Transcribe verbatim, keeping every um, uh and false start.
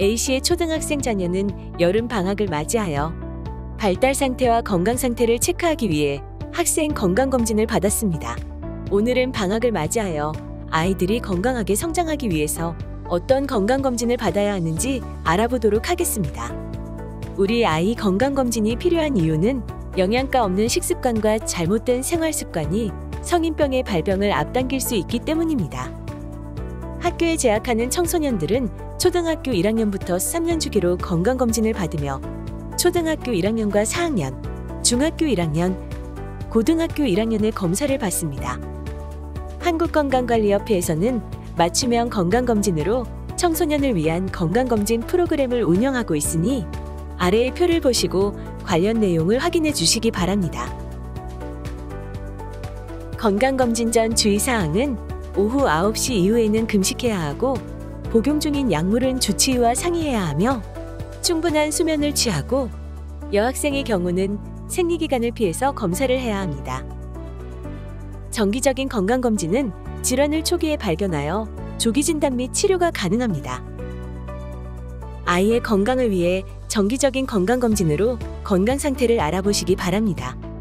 A씨의 초등학생 자녀는 여름 방학을 맞이하여 발달 상태와 건강 상태를 체크하기 위해 학생 건강검진을 받았습니다. 오늘은 방학을 맞이하여 아이들이 건강하게 성장하기 위해서 어떤 건강검진을 받아야 하는지 알아보도록 하겠습니다. 우리 아이 건강검진이 필요한 이유는 영양가 없는 식습관과 잘못된 생활습관이 성인병의 발병을 앞당길 수 있기 때문입니다. 학교에 재학하는 청소년들은 초등학교 일 학년부터 삼 년 주기로 건강검진을 받으며 초등학교 일 학년과 사 학년, 중학교 일 학년, 고등학교 일 학년의 검사를 받습니다. 한국건강관리협회에서는 맞춤형 건강검진으로 청소년을 위한 건강검진 프로그램을 운영하고 있으니 아래의 표를 보시고 관련 내용을 확인해 주시기 바랍니다. 건강검진 전 주의사항은 오후 아홉 시 이후에는 금식해야 하고 복용 중인 약물은 주치의와 상의해야 하며 충분한 수면을 취하고 여학생의 경우는 생리기간을 피해서 검사를 해야 합니다. 정기적인 건강검진은 질환을 초기에 발견하여 조기 진단 및 치료가 가능합니다. 아이의 건강을 위해 정기적인 건강검진으로 건강 상태를 알아보시기 바랍니다.